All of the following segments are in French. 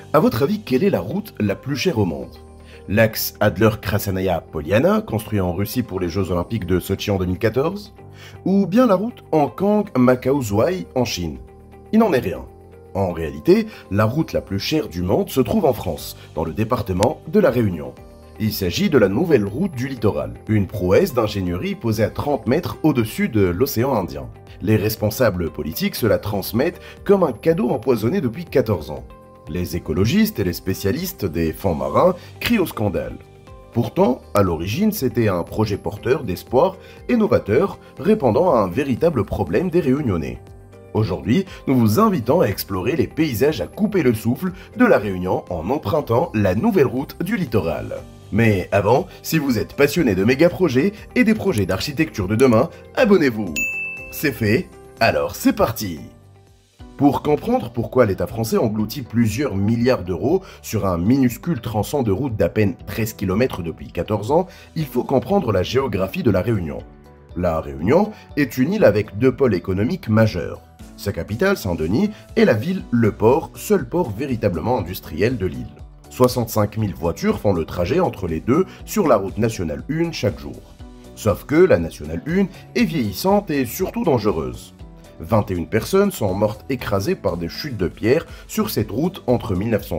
À votre avis, quelle est la route la plus chère au monde? L'axe Adler-Krasnaya-Poliana, construit en Russie pour les Jeux Olympiques de Sochi en 2014? Ou bien la route Ankang-Macao-Zhuhai en Chine? Il n'en est rien. En réalité, la route la plus chère du monde se trouve en France, dans le département de La Réunion. Il s'agit de la nouvelle route du littoral, une prouesse d'ingénierie posée à 30 mètres au-dessus de l'océan Indien. Les responsables politiques se la transmettent comme un cadeau empoisonné depuis 14 ans. Les écologistes et les spécialistes des fonds marins crient au scandale. Pourtant, à l'origine, c'était un projet porteur d'espoir et novateur, répondant à un véritable problème des Réunionnais. Aujourd'hui, nous vous invitons à explorer les paysages à couper le souffle de La Réunion en empruntant la nouvelle route du littoral. Mais avant, si vous êtes passionné de méga-projets et des projets d'architecture de demain, abonnez-vous. C'est fait, alors c'est parti! Pour comprendre pourquoi l'État français engloutit plusieurs milliards d'euros sur un minuscule tronçon de route d'à peine 13 km depuis 14 ans, il faut comprendre la géographie de La Réunion. La Réunion est une île avec deux pôles économiques majeurs. Sa capitale, Saint-Denis, est la ville Le Port, seul port véritablement industriel de l'île. 65 000 voitures font le trajet entre les deux sur la route nationale 1 chaque jour. Sauf que la nationale 1 est vieillissante et surtout dangereuse. 21 personnes sont mortes écrasées par des chutes de pierre sur cette route entre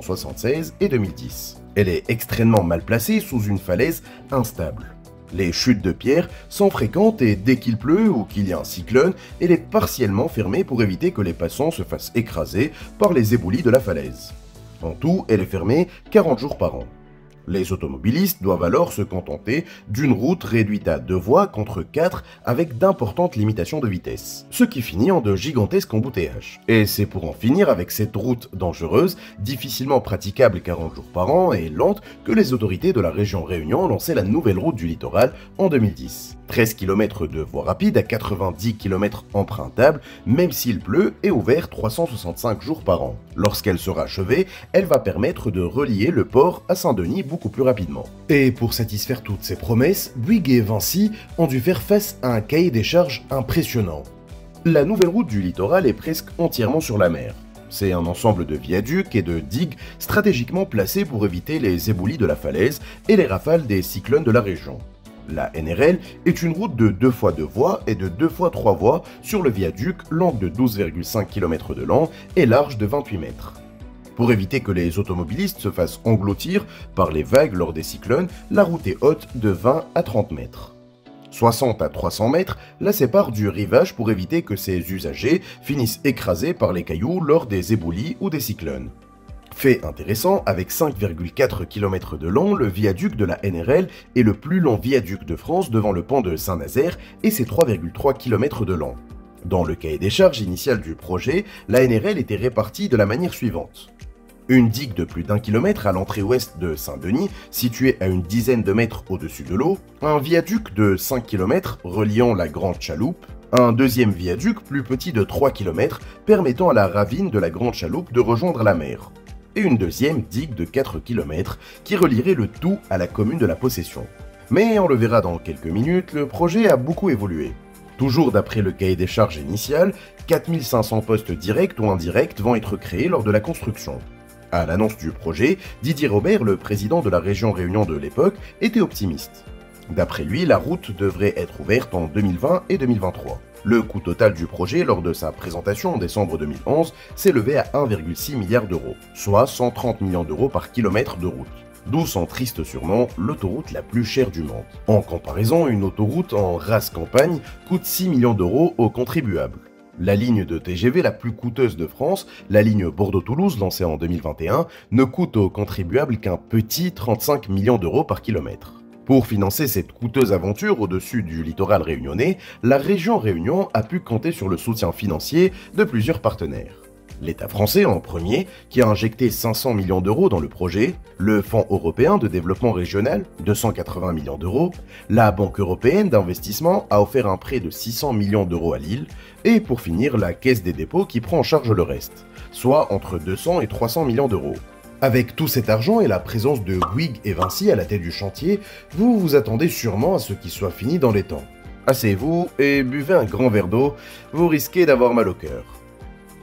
1976 et 2010. Elle est extrêmement mal placée sous une falaise instable. Les chutes de pierre sont fréquentes et dès qu'il pleut ou qu'il y a un cyclone, elle est partiellement fermée pour éviter que les passants se fassent écraser par les éboulis de la falaise. En tout, elle est fermée 40 jours par an. Les automobilistes doivent alors se contenter d'une route réduite à 2 voies contre 4 avec d'importantes limitations de vitesse, ce qui finit en de gigantesques embouteillages. Et c'est pour en finir avec cette route dangereuse, difficilement praticable 40 jours par an et lente, que les autorités de la région Réunion ont lancé la nouvelle route du littoral en 2010. 13 km de voie rapide à 90 km empruntable, même s'il pleut, et ouvert 365 jours par an. Lorsqu'elle sera achevée, elle va permettre de relier le port à Saint-Denis beaucoup plus rapidement. Et pour satisfaire toutes ces promesses, Bouygues et Vinci ont dû faire face à un cahier des charges impressionnant. La nouvelle route du littoral est presque entièrement sur la mer. C'est un ensemble de viaducs et de digues stratégiquement placés pour éviter les éboulis de la falaise et les rafales des cyclones de la région. La NRL est une route de 2 fois 2 voies et de 2 fois 3 voies sur le viaduc, longue de 12,5 km de long et large de 28 mètres. Pour éviter que les automobilistes se fassent engloutir par les vagues lors des cyclones, la route est haute de 20 à 30 mètres. 60 à 300 mètres la séparent du rivage pour éviter que ses usagers finissent écrasés par les cailloux lors des éboulis ou des cyclones. Fait intéressant, avec 5,4 km de long, le viaduc de la NRL est le plus long viaduc de France devant le pont de Saint-Nazaire et c'est 3,3 km de long. Dans le cahier des charges initial du projet, la NRL était répartie de la manière suivante. Une digue de plus d'1 kilomètre à l'entrée ouest de Saint-Denis, située à une dizaine de mètres au-dessus de l'eau, un viaduc de 5 km reliant la Grande Chaloupe, un deuxième viaduc plus petit de 3 km permettant à la ravine de la Grande Chaloupe de rejoindre la mer, et une deuxième digue de 4 km qui relierait le tout à la commune de la Possession. Mais on le verra dans quelques minutes, le projet a beaucoup évolué. Toujours d'après le cahier des charges initial, 4500 postes directs ou indirects vont être créés lors de la construction. À l'annonce du projet, Didier Robert, le président de la région Réunion de l'époque, était optimiste. D'après lui, la route devrait être ouverte en 2020 et 2023. Le coût total du projet lors de sa présentation en décembre 2011 s'élevait à 1,6 milliard d'euros, soit 130 millions d'euros par kilomètre de route. D'où son triste surnom, l'autoroute la plus chère du monde. En comparaison, une autoroute en race campagne coûte 6 millions d'euros aux contribuables. La ligne de TGV la plus coûteuse de France, la ligne Bordeaux-Toulouse lancée en 2021, ne coûte aux contribuables qu'un petit 35 millions d'euros par kilomètre. Pour financer cette coûteuse aventure au-dessus du littoral réunionnais, la région Réunion a pu compter sur le soutien financier de plusieurs partenaires. L'État français en premier, qui a injecté 500 millions d'euros dans le projet, le Fonds européen de développement régional, 280 millions d'euros, la Banque européenne d'investissement a offert un prêt de 600 millions d'euros à Lille, et pour finir, la Caisse des dépôts qui prend en charge le reste, soit entre 200 et 300 millions d'euros. Avec tout cet argent et la présence de Bouygues et Vinci à la tête du chantier, vous vous attendez sûrement à ce qu'il soit fini dans les temps. Asseyez-vous et buvez un grand verre d'eau, vous risquez d'avoir mal au cœur.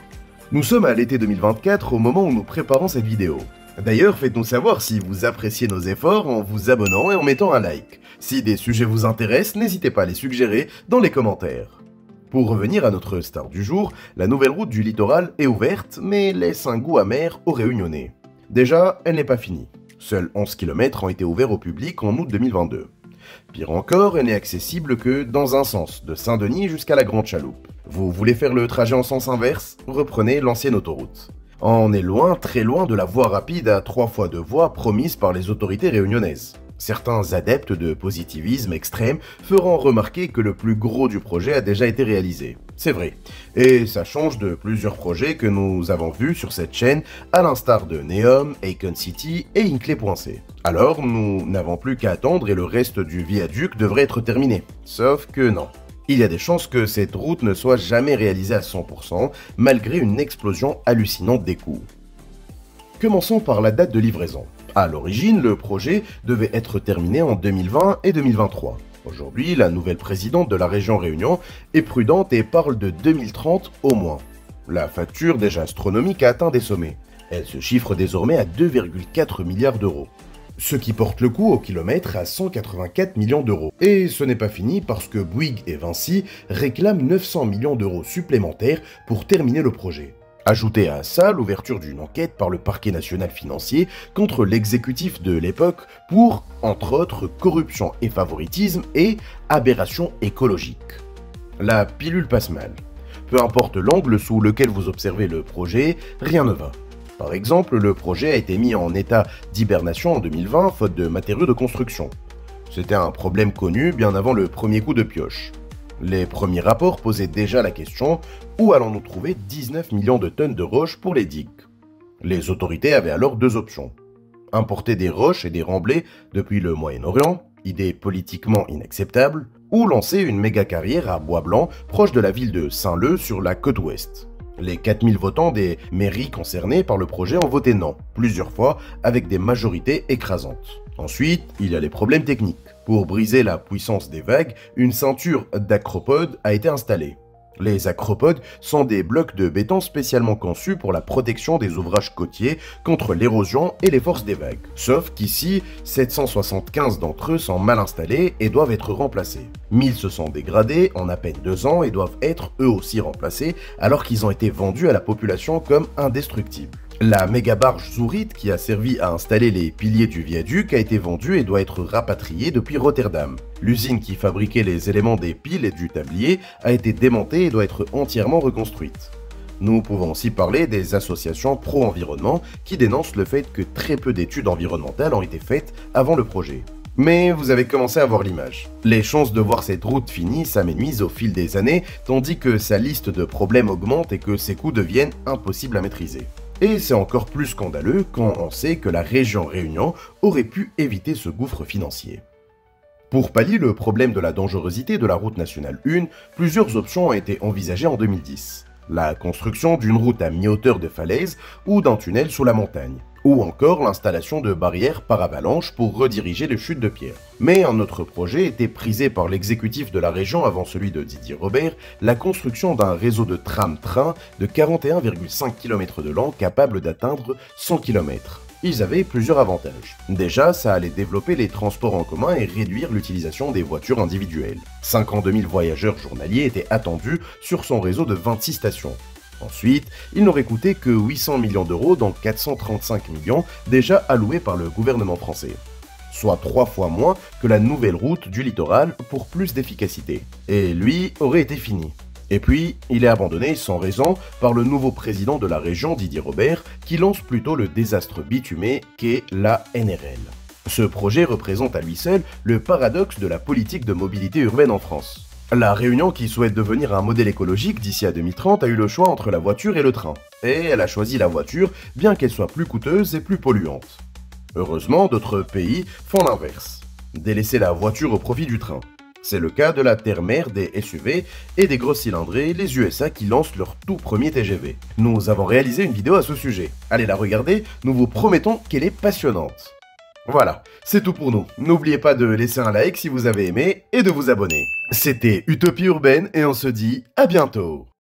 Nous sommes à l'été 2024 au moment où nous préparons cette vidéo. D'ailleurs, faites-nous savoir si vous appréciez nos efforts en vous abonnant et en mettant un like. Si des sujets vous intéressent, n'hésitez pas à les suggérer dans les commentaires. Pour revenir à notre star du jour, la nouvelle route du littoral est ouverte, mais laisse un goût amer aux Réunionnais. Déjà, elle n'est pas finie. Seuls 11 km ont été ouverts au public en août 2022. Pire encore, elle n'est accessible que dans un sens, de Saint-Denis jusqu'à la Grande Chaloupe. Vous voulez faire le trajet en sens inverse? Reprenez l'ancienne autoroute. On est loin, très loin de la voie rapide à 3 fois 2 voies promise par les autorités réunionnaises. Certains adeptes de positivisme extrême feront remarquer que le plus gros du projet a déjà été réalisé. C'est vrai, et ça change de plusieurs projets que nous avons vus sur cette chaîne, à l'instar de Neom, Icon City et Hinkley.c. Alors, nous n'avons plus qu'à attendre et le reste du viaduc devrait être terminé. Sauf que non. Il y a des chances que cette route ne soit jamais réalisée à 100%, malgré une explosion hallucinante des coûts. Commençons par la date de livraison. À l'origine, le projet devait être terminé en 2020 et 2023. Aujourd'hui, la nouvelle présidente de la région Réunion est prudente et parle de 2030 au moins. La facture, déjà astronomique, a atteint des sommets. Elle se chiffre désormais à 2,4 milliards d'euros. Ce qui porte le coût au kilomètre à 184 millions d'euros. Et ce n'est pas fini parce que Bouygues et Vinci réclament 900 millions d'euros supplémentaires pour terminer le projet. Ajoutez à ça l'ouverture d'une enquête par le parquet national financier contre l'exécutif de l'époque pour, entre autres, corruption et favoritisme et aberration écologique. La pilule passe mal. Peu importe l'angle sous lequel vous observez le projet, rien ne va. Par exemple, le projet a été mis en état d'hibernation en 2020 faute de matériaux de construction. C'était un problème connu bien avant le premier coup de pioche. Les premiers rapports posaient déjà la question « Où allons-nous trouver 19 millions de tonnes de roches pour les digues ?» Les autorités avaient alors deux options. Importer des roches et des remblais depuis le Moyen-Orient, idée politiquement inacceptable, ou lancer une méga carrière à Bois-Blanc, proche de la ville de Saint-Leu sur la côte ouest. Les 4000 votants des mairies concernées par le projet ont voté non, plusieurs fois, avec des majorités écrasantes. Ensuite, il y a les problèmes techniques. Pour briser la puissance des vagues, une ceinture d'acropodes a été installée. Les acropodes sont des blocs de béton spécialement conçus pour la protection des ouvrages côtiers contre l'érosion et les forces des vagues. Sauf qu'ici, 775 d'entre eux sont mal installés et doivent être remplacés. 1000 se sont dégradés en à peine 2 ans et doivent être eux aussi remplacés alors qu'ils ont été vendus à la population comme indestructibles. La méga-barge Zourite qui a servi à installer les piliers du viaduc a été vendue et doit être rapatriée depuis Rotterdam. L'usine qui fabriquait les éléments des piles et du tablier a été démontée et doit être entièrement reconstruite. Nous pouvons aussi parler des associations pro-environnement qui dénoncent le fait que très peu d'études environnementales ont été faites avant le projet. Mais vous avez commencé à voir l'image. Les chances de voir cette route finie s'amenuisent au fil des années, tandis que sa liste de problèmes augmente et que ses coûts deviennent impossibles à maîtriser. Et c'est encore plus scandaleux quand on sait que la région Réunion aurait pu éviter ce gouffre financier. Pour pallier le problème de la dangerosité de la route nationale 1, plusieurs options ont été envisagées en 2010. La construction d'une route à mi-hauteur de falaise ou d'un tunnel sous la montagne, ou encore l'installation de barrières par avalanche pour rediriger les chutes de pierre. Mais un autre projet était prisé par l'exécutif de la région avant celui de Didier Robert, la construction d'un réseau de tram-train de 41,5 km de long capable d'atteindre 100 km. Ils avaient plusieurs avantages. Déjà, ça allait développer les transports en commun et réduire l'utilisation des voitures individuelles. 52 000 voyageurs journaliers étaient attendus sur son réseau de 26 stations. Ensuite, il n'aurait coûté que 800 millions d'euros dans 435 millions déjà alloués par le gouvernement français. Soit 3 fois moins que la nouvelle route du littoral pour plus d'efficacité. Et lui aurait été fini. Et puis, il est abandonné sans raison par le nouveau président de la région, Didier Robert, qui lance plutôt le désastre bitumé qu'est la NRL. Ce projet représente à lui seul le paradoxe de la politique de mobilité urbaine en France. La Réunion, qui souhaite devenir un modèle écologique d'ici à 2030, a eu le choix entre la voiture et le train. Et elle a choisi la voiture, bien qu'elle soit plus coûteuse et plus polluante. Heureusement, d'autres pays font l'inverse. Délaisser la voiture au profit du train. C'est le cas de la terre-mère des SUV et des grosses cylindrées, les USA qui lancent leur tout premier TGV. Nous avons réalisé une vidéo à ce sujet. Allez la regarder, nous vous promettons qu'elle est passionnante. Voilà, c'est tout pour nous. N'oubliez pas de laisser un like si vous avez aimé et de vous abonner. C'était Utopie Urbaine et on se dit à bientôt.